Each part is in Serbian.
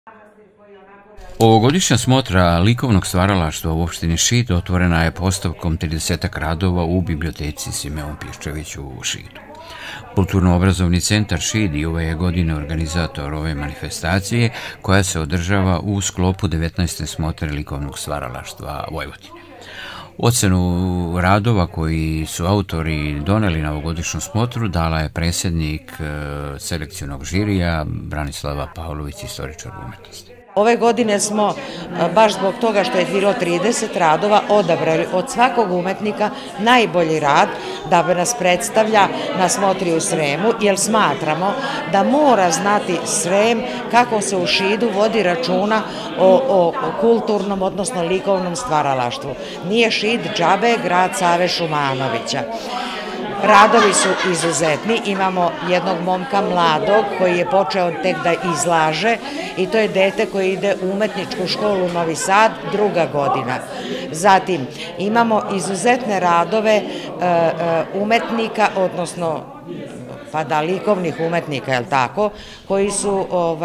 Ovogodišnja smotra likovnog stvaralaštva u opštini Šid otvorena je postavkom 30 radova u biblioteci Simeon Piščević u Šidu. Kulturno-obrazovni centar Šid i ove je godine organizator ove manifestacije koja se održava u sklopu 19. smotre likovnog stvaralaštva Vojvodine. Ocenu radova koji su autori doneli na ovogodišnju smotru dala je predsjednik selekcionog žirija Branislava Pavlović, istoričar umetnosti. Ove godine smo, baš zbog toga što je bilo 30 radova, odabrali od svakog umetnika najbolji rad da bi nas predstavlja na smotri u Sremu, jer smatramo da mora znati Srem kako se u Šidu vodi računa o kulturnom, odnosno likovnom stvaralaštvu. Nije Šid džabe grad Save Šumanovića. Radovi su izuzetni, imamo jednog momka mladog koji je počeo tek da izlaže i to je dete koje ide u umetničku školu Novi Sad, 2. godina. Zatim imamo izuzetne radove umetnika, odnosno likovnih umetnika, jel tako, koji su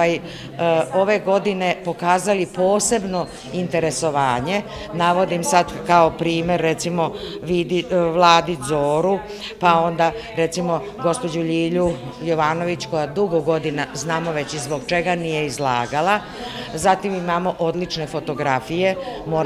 ove godine pokazali posebno interesovanje. Navodim sad kao primer recimo Vladi Zoru, pa onda recimo gospođu Ljilju Jovanović koja dugo godina znamo već i zbog čega nije izlagala. Zatim imamo odlične fotografije,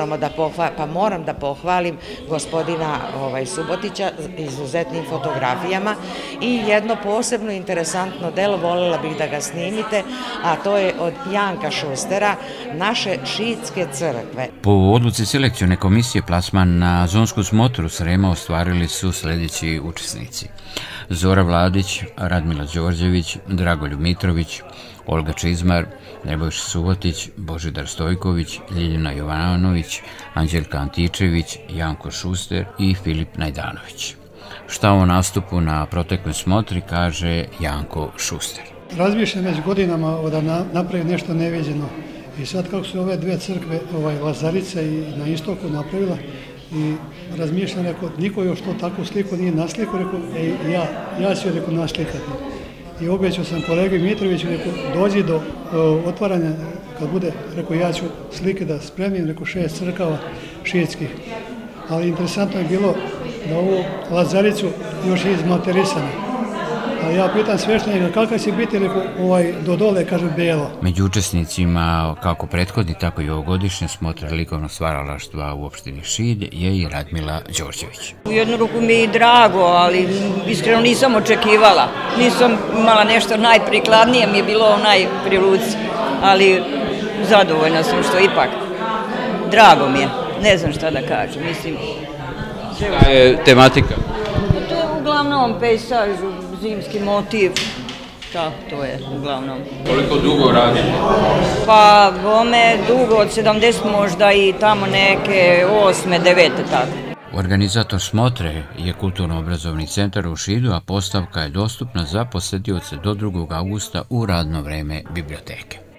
moram da pohvalim gospodina Subotića izuzetnim fotografijama i jedno posebno interesantno delo, voljela bih da ga snimite, a to je od Janka Šustera, Naše šidske crkve. Po odluci selekcione komisije plasman na zonsku smotru Srema ostvarili su sljedeći učesnici: Zora Vladić, Radmila Đorđević, Dragoljub Mitrović, Olga Čizmar, Nebojša Subotić, Božidar Stojković, Ljiljana Jovanović, Anđelka Antičević, Janko Šuster i Filip Najdanović. Šta o nastupu na protekloj smotri kaže Janko Šuster. Razmišljam već godinama da napravi nešto neviđeno i sad kako su ove dve crkve, Lazarica i na istoku napravila, i razmišljam, rekao, niko još to takvu sliku nije naslikao, rekao, ja ću je naslikati. I obećao sam kolegi Mitroviću, rekao, dođi do otvaranja, kad bude, rekao, ja ću slike da spremim, rekao, 6 crkava šidskih. Ali interesantno je bilo da ovu Lazaricu još je izmaterisana. A ja pitam sveštenika kakav će biti, rekao, do dole, kaže, belo. Među učesnicima, kako prethodni, tako i ovogodišnje smotre likovnog stvaralaštva u opštini Šid je i Radmila Đorđević. U jednu ruku mi je drago, ali iskreno nisam očekivala. Nisam imala nešto najprikladnije, mi je bilo pri ruci, ali zadovoljna sam što ipak drago mi je. Ne znam šta da kažem, mislim. Šta je tematika? To je uglavnom pejsaž, zimski motiv, to je uglavnom. Koliko dugo radite? Pa, bome dugo, od 70 možda i tamo neke 8. 9. tako. Organizator smotre je Kulturno-obrazovni centar u Šidu, a postavka je dostupna za posetioce do 2. augusta u radno vreme biblioteke.